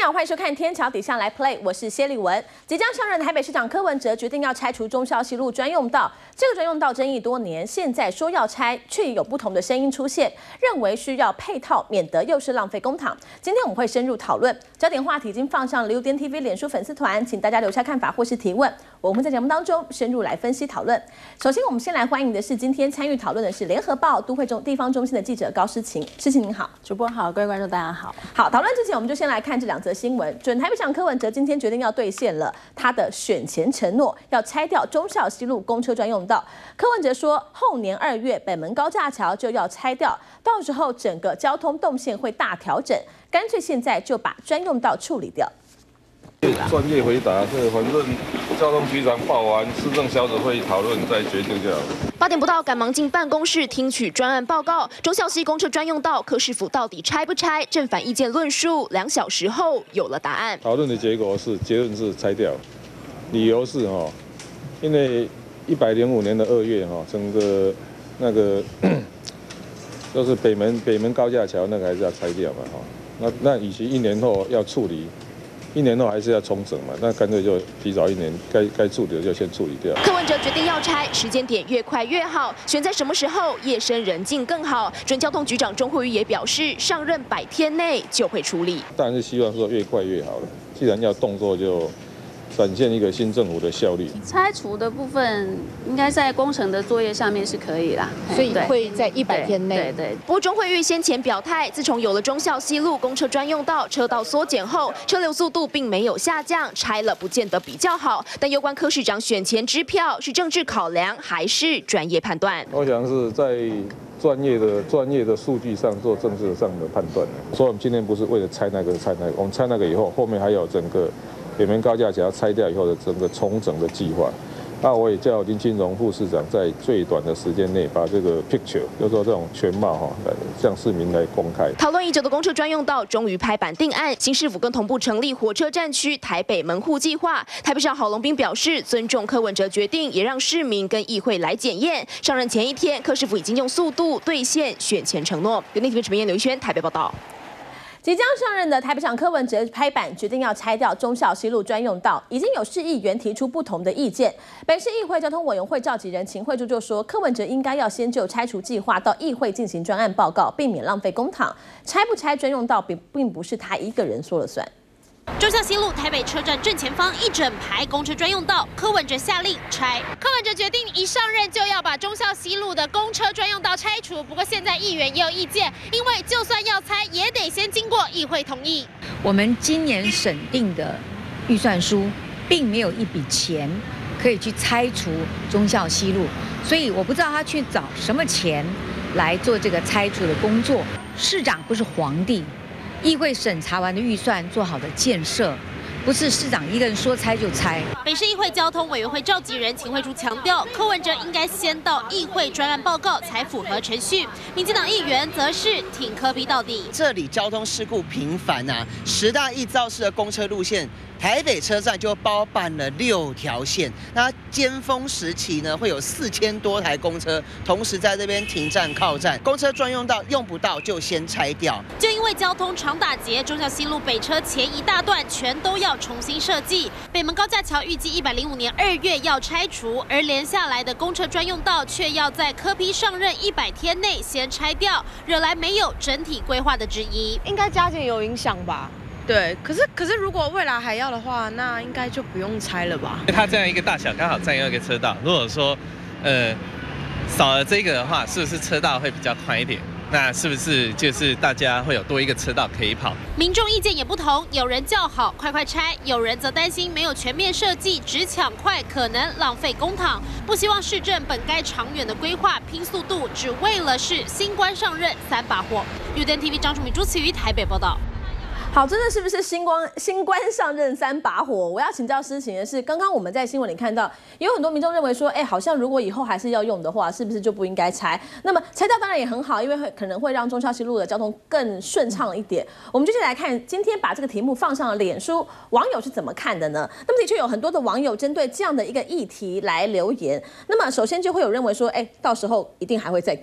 好，欢迎收看《天桥底下来 Play》，我是谢丽文。即将上任的台北市长柯文哲决定要拆除忠孝西路专用道，这个专用道争议多年，现在说要拆，却也有不同的声音出现，认为需要配套，免得又是浪费公帑。今天我们会深入讨论，焦点话题已经放上了UDN-TV 脸书粉丝团，请大家留下看法或是提问，我们在节目当中深入来分析讨论。首先，我们先来欢迎的是今天参与讨论的是联合报都会地方中心的记者高诗晴，诗晴您好， 主播好，各位观众大家好。 好，讨论之前我们就先来看这两则新闻。准台北市长柯文哲今天决定要兑现了他的选前承诺，要拆掉忠孝西路公车专用道。柯文哲说，后年2月北门高架桥就要拆掉，到时候整个交通动线会大调整，干脆现在就把专用道处理掉。 专业回答，这反正交通局长报完，市政小组会议讨论再决定就好了。 8点不到，赶忙进办公室听取专案报告。忠孝西公车专用道，柯市府到底拆不拆？正反意见论述，2小时后有了答案。 讨论的结论是拆掉，理由是因为105年的2月整个那个就是北门高架桥那个还是要拆掉嘛那与其1年后要处理。1年后还是要重整嘛，那干脆就提早1年，该处理的就先处理掉。 柯文哲决定要拆，时间点越快越好，选在什么时候？夜深人静更好。准交通局长钟慧玉也表示，上任100天内就会处理。 当然是希望说越快越好了，既然要动作就展现一个新政府的效率。 拆除的部分应该在工程的作业上面是可以啦， 所以会在100天内。 对。 不过钟慧玉先前表态，自从有了忠孝西路公车专用道，车道缩减后，车流速度并没有下降，拆了不见得比较好。但有关柯市长选前支票，是政治考量还是专业判断？ 我想是在专业的数据上做政治上的判断。所以我们今天不是为了拆那个，我们拆那个以后，后面还有整个北门高架桥拆掉以后的整个重整的计划。那我也叫林清荣副市长在最短的时间内把这个 picture， 就是说这种全貌向市民来公开。 讨论已久的公车专用道终于拍板定案，新市府更同步成立火车站区台北门户计划。台北市长郝龙斌表示，尊重柯文哲决定，也让市民跟议会来检验。上任前一天，柯市府已经用速度兑现选前承诺。UDN-TV陈明燕、刘一轩台北报道。 即将上任的台北市长柯文哲拍板决定要拆掉忠孝西路专用道，已经有市议员提出不同的意见。北市议会交通委员会召集人秦惠珠就说，柯文哲应该要先就拆除计划到议会进行专案报告，避免浪费公帑。拆不拆专用道并不是他一个人说了算。 忠孝西路台北车站正前方一整排公车专用道，柯文哲下令拆。柯文哲决定一上任就要把忠孝西路的公车专用道拆除。不过现在议员也有意见，因为就算要拆，也得先经过议会同意。 我们今年审定的预算书，并没有一笔钱可以去拆除忠孝西路，所以我不知道他去找什么钱来做这个拆除的工作。市长不是皇帝。议会审查完的预算做好的建设，不是市长一个人说拆就拆。 北市议会交通委员会召集人秦惠珠强调，柯文哲应该先到议会专案报告才符合程序。民进党议员则是挺柯逼到底。 这里交通事故频繁10大易肇事的公车路线。台北车站就包办了6条线，那尖峰时期呢，会有4000多台公车同时在这边停站靠站，公车专用道用不到就先拆掉。 就因为交通常打结，忠孝西路北车前一大段全都要重新设计。北门高架桥预计105年2月要拆除，而连下来的公车专用道却要在柯 P 上任100天内先拆掉，惹来没有整体规划的质疑。 应该加减有影响吧？对，可是如果未来还要的话，那应该就不用拆了吧？ 它这样一个大小刚好占用一个车道，如果说少了这个的话，是不是车道会比较宽一点？那是不是就是大家会有多一个车道可以跑？ 民众意见也不同，有人叫好快快拆，有人则担心没有全面设计，只抢快可能浪费公帑，不希望市政本该长远的规划拼速度，只为了是新官上任3把火。UDN-TV 张淑敏、朱慈瑜台北报道。 好，真的是不是新官上任3把火？我要请教诗晴的是，刚刚我们在新闻里看到，也有很多民众认为说，好像如果以后还是要用的话，是不是就不应该拆？那么拆掉当然也很好，因为可能会让忠孝西路的交通更顺畅一点。我们继续来看，今天把这个题目放上了脸书，网友是怎么看的呢？那么的确有很多的网友针对这样的一个议题来留言。那么首先就会有认为说，到时候一定还会再盖。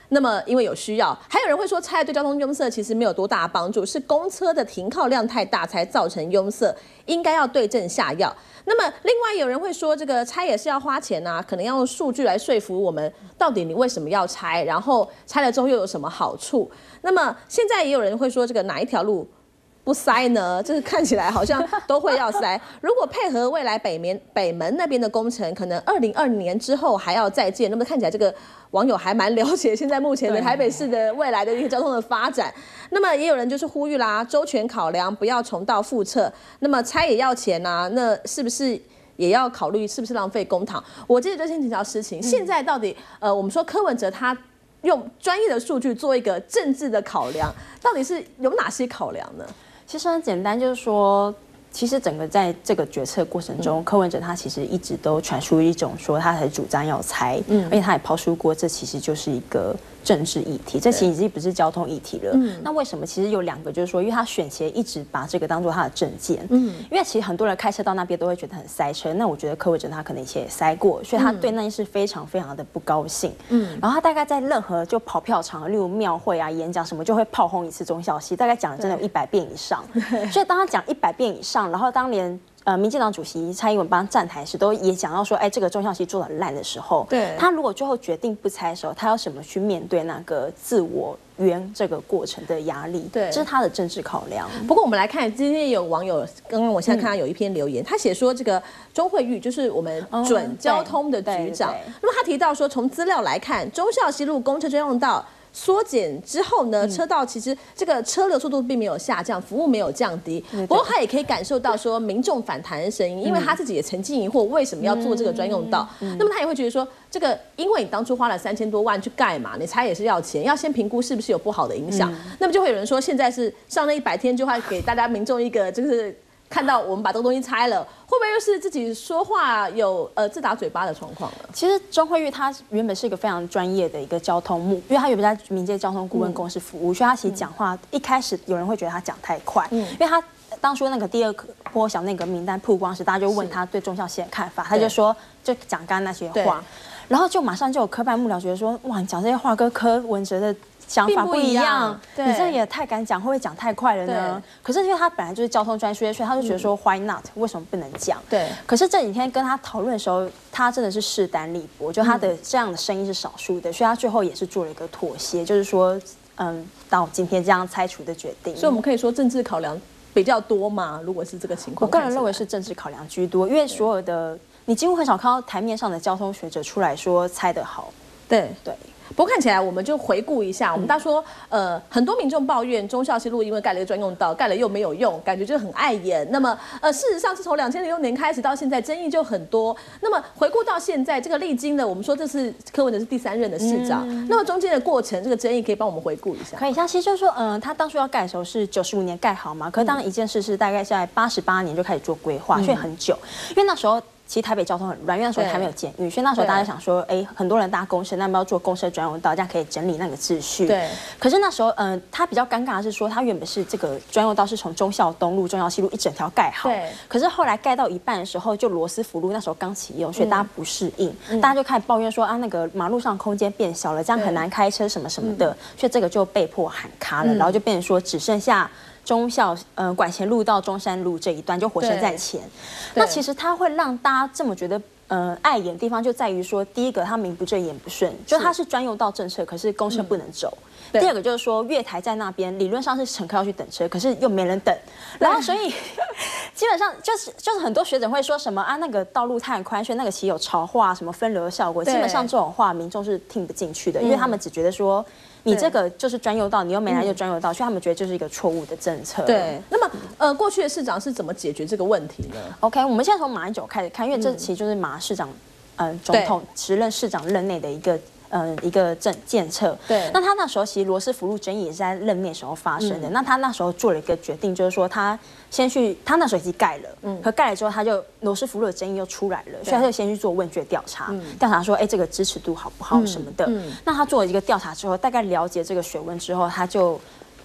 那么因为有需要，还有人会说拆对交通拥塞其实没有多大的帮助，是公车的停靠量太大才造成拥塞，应该要对症下药。那么另外有人会说，这个拆也是要花钱啊，可能要用数据来说服我们，到底你为什么要拆，然后拆了之后又有什么好处？那么现在也有人会说，这个哪一条路不塞呢？这个看起来好像都会要塞。如果配合未来北门那边的工程，可能2020年之后还要再建。那么看起来这个网友还蛮了解现在目前的台北市的未来的一个交通的发展。那么也有人就是呼吁啦，周全考量，不要重蹈覆辙。那么拆也要钱啊，那是不是也要考虑是不是浪费公帑？我接着就先请教诗晴，现在到底我们说柯文哲他用专业的数据做一个政治的考量，到底是有哪些考量呢？ 其实很简单，就是说，其实整个在这个决策过程中，柯文哲他其实一直都传输一种说他的主张要拆，而且他也抛出过，这其实就是一个政治议题，这其实已经不是交通议题了。那为什么？其实有2个，就是说，因为他选前一直把这个当做他的政见，因为其实很多人开车到那边都会觉得很塞车，那我觉得柯文哲他可能以前也塞过，所以他对那件事非常非常的不高兴。然后他大概在任何就跑票场，例如庙会啊、演讲什么，就会炮轰一次中小溪，大概讲了真的有100遍以上。所以当他讲100遍以上，然后当连民进党主席蔡英文帮他站台时，都也讲到说，哎，这个中小溪做得烂的时候，对，他如果最后决定不拆的时候，他要怎么去面对那个自我圆这个过程的压力？对，这是他的政治考量。 不过我们来看，今天有网友，刚刚我现在看到有一篇留言，他写说这个钟慧玉就是我们准交通的局长，那么他提到说，从资料来看，忠孝西路公车专用道缩减之后呢，车道其实这个车流速度并没有下降，服务没有降低。不过他也可以感受到说民众反弹的声音，因为他自己也曾经疑惑为什么要做这个专用道。那么他也会觉得说，这个因为你当初花了3000多万去盖嘛，你拆也是要钱，要先评估是不是有不好的影响。那么就会有人说，现在是上了100天就会给大家民众一个就是看到我们把这个东西拆了，会不会又是自己说话有自打嘴巴的状况呢？ 其实钟慧玉她原本是一个非常专业的一个交通幕，因为她原本在民间交通顾问公司服务，所以她其实讲话一开始有人会觉得她讲太快，因为她当初那个第2波小内阁名单曝光时，大家就问她对忠孝溪的看法，她就说就讲刚刚那些话，然后就马上就有科办幕僚觉得说，哇，你讲这些话跟柯文哲的想法不一样，你这也太敢讲，会不会讲太快了呢？可是因为他本来就是交通专业，所以他就觉得说 why not？ 为什么不能讲？对。可是这几天跟他讨论的时候，他真的是势单力薄，就他的这样的声音是少数的，所以他最后也是做了一个妥协，就是说，到今天这样拆除的决定。 所以我们可以说政治考量比较多嘛？如果是这个情况， 我个人认为是政治考量居多，因为所有的你几乎很少看到台面上的交通学者出来说拆得好。 对。不过看起来，我们就回顾一下，我们大家说，很多民众抱怨忠孝西路因为盖了一个专用道，盖了又没有用，感觉就很碍眼。那么，事实上是从2006年开始到现在，争议就很多。那么回顾到现在，这个历经的，我们说这是柯文哲是第3任的市长，那么中间的过程，这个争议可以帮我们回顾一下。 可以，像其实就是说，他当初要盖的时候是95年盖好嘛，可是当然一件事是大概在88年就开始做规划，所以很久，因为那时候。其实台北交通很乱，因为那时候还没有监狱，所以那时候大家想说，哎，很多人搭公车，那么要做公车专用道，这样可以整理那个秩序。对。可是那时候，他比较尴尬的是说，他原本是这个专用道是从忠孝东路、忠孝西路一整条盖好，对。可是后来盖到一半的时候，就罗斯福路那时候刚启用，所以大家不适应，大家就开始抱怨说啊，那个马路上空间变小了，这样很难开车什么什么的，所以这个就被迫喊卡了，然后就变成说只剩下。忠孝管前路到中山路这一段就火车站前，那其实它会让大家这么觉得碍眼的地方就在于说，第一个它名不正言不顺，就它是专用道政策，可是公车不能走。第二个就是说，月台在那边理论上是乘客要去等车，可是又没人等，然后所以基本上就是很多学者会说什么啊，那个道路太宽，所以那个其实有潮化什么分流的效果，基本上这种话民众是听不进去的，因为他们只觉得说。你这个就是专用道，你又没来就专用道，所以他们觉得这是一个错误的政策。对， 那么过去的市长是怎么解决这个问题呢 ？OK， 我们现在从马英九开始看，因为这其实就是马市长总统时任市长任内的一个建策。对，那他那时候其实罗斯福路争议也是在任内时候发生的。那他那时候做了一个决定，就是说他那时候已经盖了，可盖了之后他就罗斯福路的争议又出来了，所以他就先去做问卷调查，调查说，哎，这个支持度好不好什么的。那他做了一个调查之后，大概了解这个水温之后，他就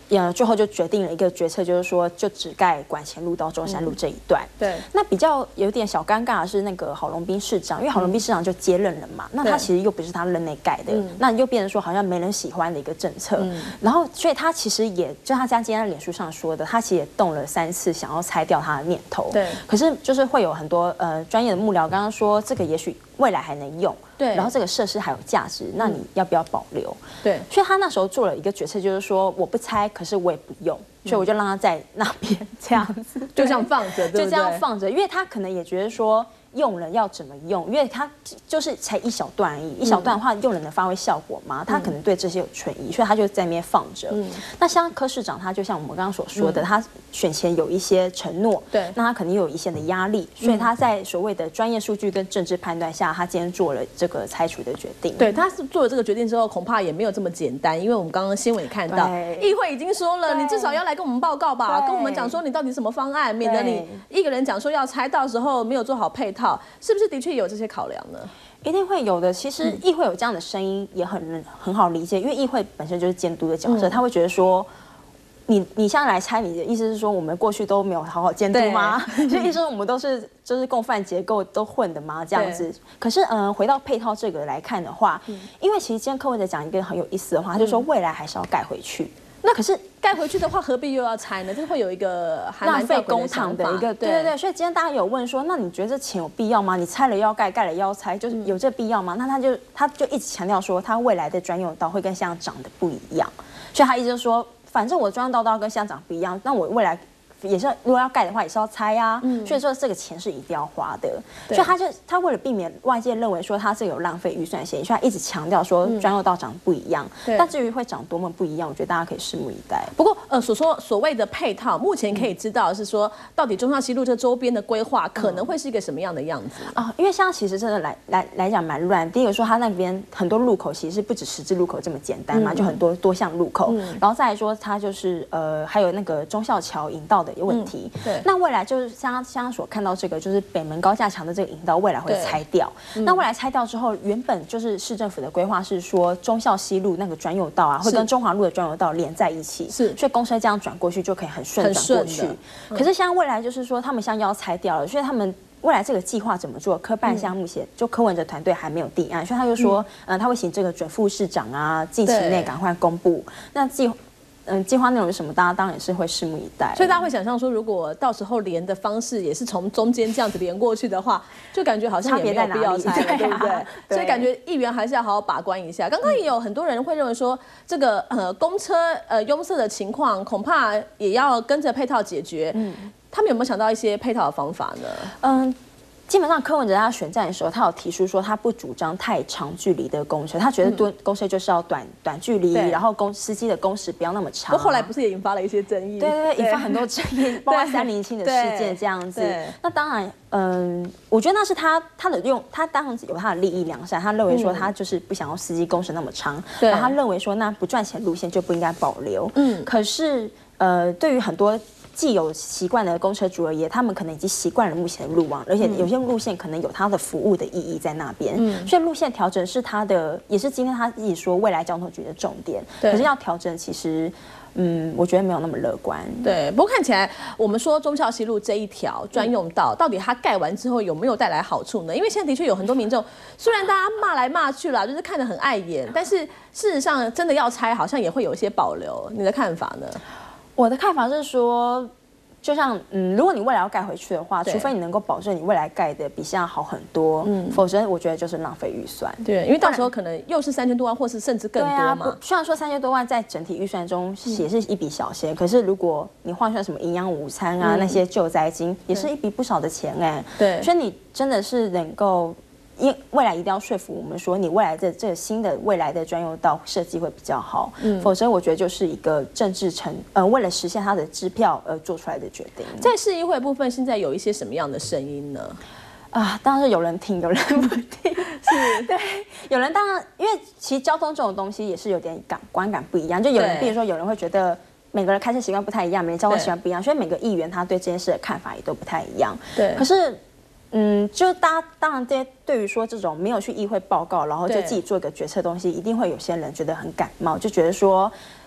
最后就决定了一个决策，就是说就只盖管前路到中山路这一段。 对， 那比较有点小尴尬的是那个郝龙斌市长，因为郝龙斌市长就接任了嘛，那他其实又不是他任内盖的，那又变成说好像没人喜欢的一个政策。然后所以他其实也就他今天在脸书上说的，他其实也动了3次想要拆掉他的念头。 对， 可是就是会有很多专业的幕僚刚刚说这个也许未来还能用。对，然后这个设施还有价值，那你要不要保留？对，所以他那时候做了一个决策，就是说我不拆，可是我也不用，所以我就让他在那边这样子， 就这样放着， 就这样放着，因为他可能也觉得说用人要怎么用，因为他就是才一小段而已，一小段的话用人能发挥效果吗？他可能对这些有存疑，所以他就在那边放着。那像柯市长，他就像我们刚刚所说的，他选前有一些承诺，对，那他肯定有一些的压力，所以他在所谓的专业数据跟政治判断下，他今天做了这个拆除的决定。 对，他是做了这个决定之后，恐怕也没有这么简单，因为我们刚刚新闻也看到，议会已经说了，你至少要来跟我们报告吧，跟我们讲说你到底什么方案，免得你一个人讲说要拆，到时候没有做好配套，是不是的确有这些考量呢？ 一定会有的。其实议会有这样的声音也很好理解，因为议会本身就是监督的角色，他会觉得说。你现在来拆，你的意思是说我们过去都没有好好监督吗？所以意思说我们都是就是共犯结构都混的吗？这样子。可是回到配套这个来看的话，因为其实今天柯文哲讲一个很有意思的话，他就说未来还是要盖回去。那可是盖回去的话，何必又要拆呢？这会有一个浪费公帑的一个，对。所以今天大家有问说，那你觉得这钱有必要吗？你拆了要盖，盖了要拆，就是有这必要吗？那他就一直强调说，他未来的专用道会跟现在长得不一样，所以他一直就说。反正我专用道都要跟现在长不一样，那我未来也是如果要盖的话也是要拆啊，所以说这个钱是一定要花的。所以他为了避免外界认为说他这有浪费预算嫌疑，所以他一直强调说专用道长不一样。但至于会长多么不一样，我觉得大家可以拭目以待。 不过所谓的配套，目前可以知道是说到底忠孝西路这周边的规划可能会是一个什么样的样子啊？因为现在其实真的来讲蛮乱。第一个说他那边很多路口其实不止十字路口这么简单嘛，就很多项路口。然后再来说它就是还有那个忠孝桥引道的问题。对，那未来就是像所看到这个，就是北门高架桥的这个引道，未来会拆掉。那未来拆掉之后，原本就是市政府的规划是说，忠孝西路那个专用道啊，会跟中华路的专用道连在一起，所以公车这样转过去就可以很顺转过去。可是现在未来就是说，他们现在要拆掉了，所以他们。未来这个计划怎么做？科办项目前就柯文哲团队还没有定案，所以他就说，他会请这个准副市长啊，近期内赶快公布。那计划内容是什么？大家当然也是会拭目以待。 所以大家会想象说，如果到时候连的方式也是从中间这样子连过去的话，就感觉好像也没有必要拆了，对不对？所以感觉议员还是要好好把关一下。刚刚也有很多人会认为说，这个公车拥塞的情况，恐怕也要跟着配套解决。他们有没有想到一些配套的方法呢？ 基本上柯文哲他选战的时候，他有提出说他不主张太长距离的公车，他觉得公车就是要短距离，然后司机的工时不要那么长。 不过后来不是也引发了一些争议？ 对，引发很多争议，包括307的事件这样子。那当然，我觉得那是他当然有他的利益良善，他认为说他就是不想要司机工时那么长，然后他认为说那不赚钱路线就不应该保留。可是对于很多。既有习惯的公车族而言，他们可能已经习惯了目前的路网，而且有些路线可能有它的服务的意义在那边，所以路线调整是他的，也是今天他自己说未来交通局的重点。可是要调整，其实我觉得没有那么乐观。 对，不过看起来我们说忠孝西路这一条专用道，到底它盖完之后有没有带来好处呢？因为现在的确有很多民众，虽然大家骂来骂去啦，就是看得很碍眼，但是事实上真的要拆，好像也会有一些保留。你的看法呢？ 我的看法是说，就像如果你未来要盖回去的话，除非你能够保证你未来盖的比现在好很多，否则我觉得就是浪费预算。 对，因为到时候可能又是3000多万，或是甚至更多嘛。 虽然说3000多万在整体预算中也是一笔小钱，可是如果你换算什么营养午餐啊那些救灾金，也是一笔不少的钱哎。对，所以你真的是能够。因为未来一定要说服我们说，你未来的这个新的未来的专用道设计会比较好，否则我觉得就是一个政治为了实现他的支票而做出来的决定。 在市议会部分，现在有一些什么样的声音呢？ 当然是有人听，有人不听，是对，有人当然，因为其实交通这种东西也是有点观感不一样，就有人，比如说有人会觉得。每个人开车习惯不太一样，每个人交通习惯不一样，所以每个议员他对这件事的看法也都不太一样。对，可是。就当然，这些对于说这种没有去议会报告，然后就自己做一个决策的东西，一定会有些人觉得很感冒，就觉得说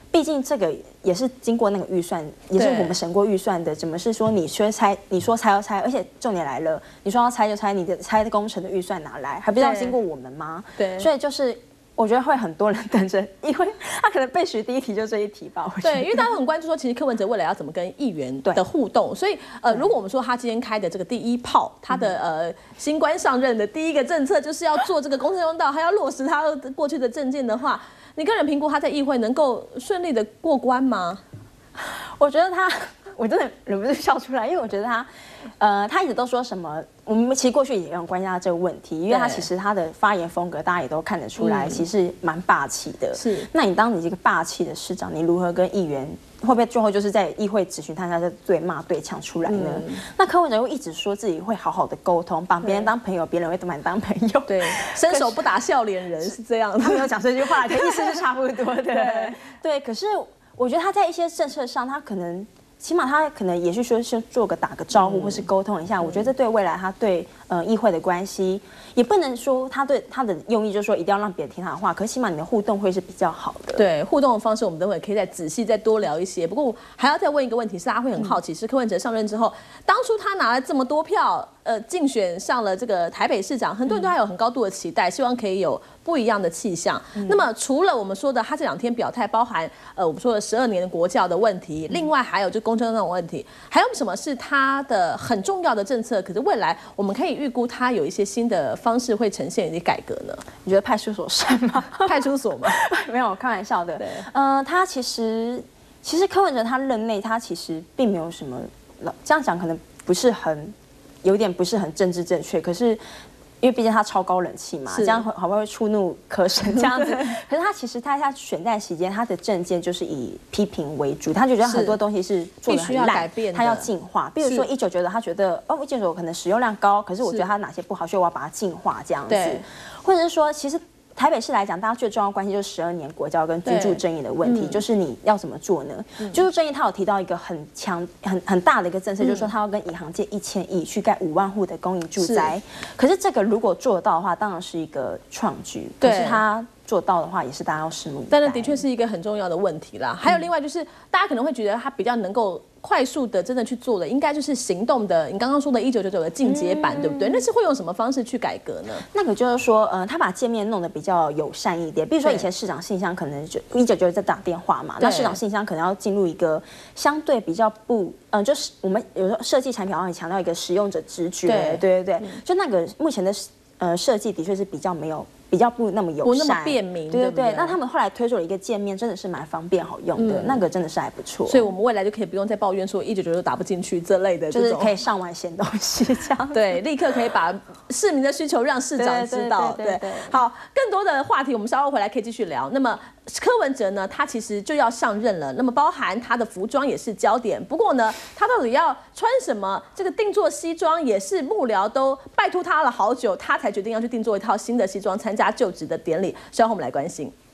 毕竟这个也是经过那个预算，也是我们审过预算的。怎么是说你说拆要拆，而且重点来了，你说要拆就拆，你的拆的工程的预算拿来，还不是要经过我们吗？ 对， 所以就是我觉得会很多人等着，因为他可能被许第一题就这一题吧。 对，因为大家很关注说，其实柯文哲未来要怎么跟议员的互动，所以如果我们说他今天开的这个第一炮，他的新官上任的第一个政策就是要做这个公车用道，还要落实他过去的政见的话。你个人评估他在议会能够顺利的过关吗？ 我觉得我真的忍不住笑出来，因为我觉得他一直都说什么，我们其实过去也有关心他这个问题，因为他其实他的发言风格大家也都看得出来，其实蛮霸气的。是，那你当你这个霸气的市长，你如何跟议员会不会最后就是在议会质询他在对骂对呛出来呢？那柯文哲会一直说自己会好好的沟通，把别人当朋友，别人会把你当朋友。 对，伸手不打笑脸人是这样的。 他没有讲这句话，可意思是差不多的。对，可是我觉得他在一些政策上，他可能。起码他可能也是说是打个招呼，或是沟通一下。我觉得这对未来他对议会的关系，也不能说他对他的用意就是说一定要让别人听他的话，可是起码你的互动会是比较好的。 对，互动的方式我们等会可以再仔细再多聊一些。不过还要再问一个问题，是大家会很好奇，是柯文哲上任之后，当初他拿了这么多票，竞选上了这个台北市长，很多人对他有很高度的期待，希望可以有不一样的气象。那么除了我们说的他这2天表态，包含我们说的12年的国教的问题，另外还有就公车那种问题，还有什么是他的很重要的政策？可是未来我们可以预估他有一些新的方式会呈现一些改革呢？ 你觉得派出所算吗？ 派出所吗？ 没有，开玩笑的。他其实柯文哲他任内，他其实并没有什么，这样讲可能有点不是很政治正确，可是。因为毕竟他超高人气嘛，这样好不容易触怒柯神这样子。可是他其实他选战期间，他的政见就是以批评为主，他就觉得很多东西是做得很烂，他要进化。比如说1999，他觉得1999可能使用量高，可是我觉得他哪些不好，所以我要把它进化这样子。或者是说，其实。台北市来讲，大家最重要的关系就是12年国教跟居住正义的问题，就是你要怎么做呢？居住正义，他有提到一个很大的一个政策，就是说他要跟银行借1000亿去盖5万户的公营住宅。可是这个如果做得到的话，当然是一个创举。可是他做到的话，也是大家要拭目以待。 但是的确是一个很重要的问题啦。还有另外就是，大家可能会觉得他比较能够快速的真的去做的，应该就是行动的。你刚刚说的1999的进阶版，对不对？那是会用什么方式去改革呢？ 那个就是说，他把界面弄得比较友善一点。比如说以前市长信箱可能就1999在打电话嘛，那市长信箱可能要进入一个相对比较就是我们有时候设计产品好像也强调一个使用者直觉，对，就那个目前的设计的确是比较不那么友善， 不那么便民， 对。那他们后来推出了一个界面，真的是蛮方便好用的，那个真的是还不错。 所以我们未来就可以不用再抱怨说1999打不进去这类的， 就是可以上网写东西这样。 对，立刻可以把市民的需求让市长知道。对，好，更多的话题我们稍后回来可以继续聊。那么柯文哲呢，他其实就要上任了，那么包含他的服装也是焦点。不过呢，他到底要穿什么？这个定做西装也是幕僚都拜托他了好久，他才决定要去定做一套新的西装参加就职的典礼。稍后我们来关心。